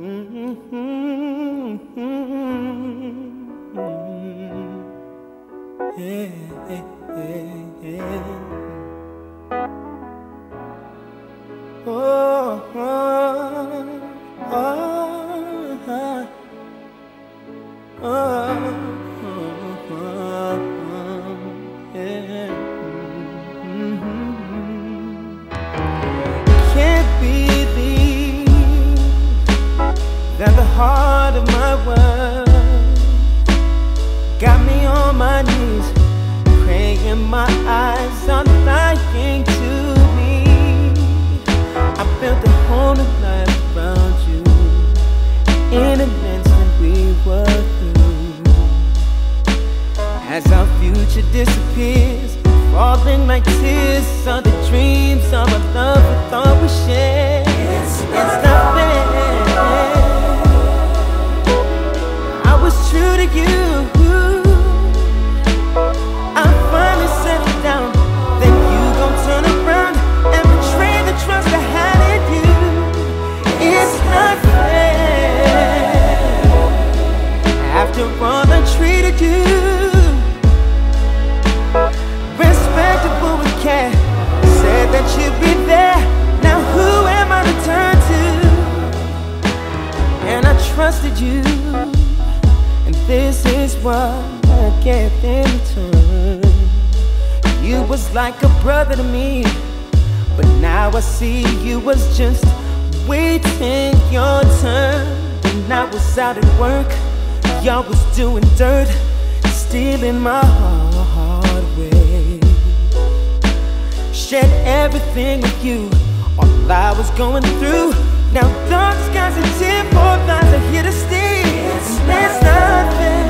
That the heart of my world got me on my knees, praying my eyes are lying to me. I built a whole new life around you. In an instant we were through. As our future disappears, falling like tears on the dreams of a love we thought we shared. It's nothing. True to you, I finally settled down. Then you gon' turn around and betray the trust I had in you. It's not fair. After all I treated you, respectable with care, said that you'd be there. Now who am I to turn to? And I trusted you. This is what I get in return. You was like a brother to me, but now I see you was just waiting your turn. When I was out at work, y'all was doing dirt, stealing my heart away. Shared everything with you, all I was going through. Now dark skies and tearful eyes are here to stay. It's nothing.